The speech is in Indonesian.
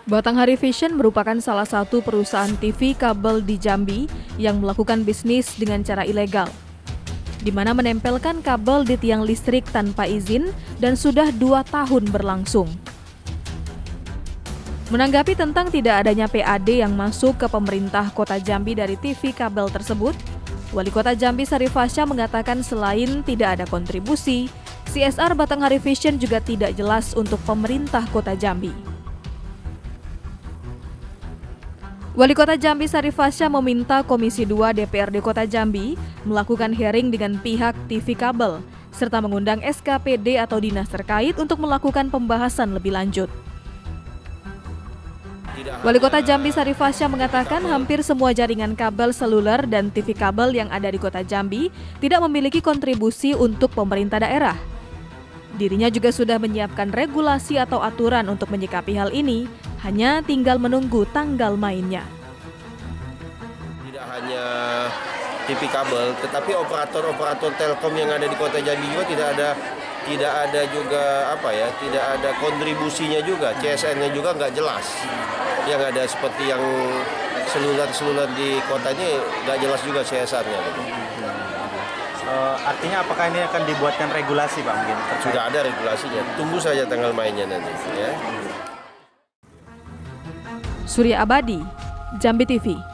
Batanghari Vision merupakan salah satu perusahaan TV kabel di Jambi yang melakukan bisnis dengan cara ilegal, di mana menempelkan kabel di tiang listrik tanpa izin dan sudah 2 tahun berlangsung. Menanggapi tentang tidak adanya PAD yang masuk ke pemerintah Kota Jambi dari TV kabel tersebut, Wali Kota Jambi Syarif Fasya mengatakan selain tidak ada kontribusi, CSR Batanghari Vision juga tidak jelas untuk pemerintah Kota Jambi. Wali Kota Jambi Syarif Fasya meminta Komisi 2 DPRD Kota Jambi melakukan hearing dengan pihak TV kabel, serta mengundang SKPD atau dinas terkait untuk melakukan pembahasan lebih lanjut. Wali Kota Jambi Syarif Fasya mengatakan hampir semua jaringan kabel seluler dan TV kabel yang ada di Kota Jambi tidak memiliki kontribusi untuk pemerintah daerah. Dirinya juga sudah menyiapkan regulasi atau aturan untuk menyikapi hal ini, hanya tinggal menunggu tanggal mainnya. Tidak hanya TV kabel, tetapi operator-operator telkom yang ada di Kota Jambi juga tidak ada juga tidak ada kontribusinya juga, CSR-nya juga nggak jelas. Yang ada seperti yang seluler di kota ini nggak jelas juga CSR-nya. Gitu. Artinya apakah ini akan dibuatkan regulasi, Pak? Mungkin sudah ada regulasinya. Tunggu saja tanggal mainnya nanti. Ya. Surya Abadi, Jambi TV.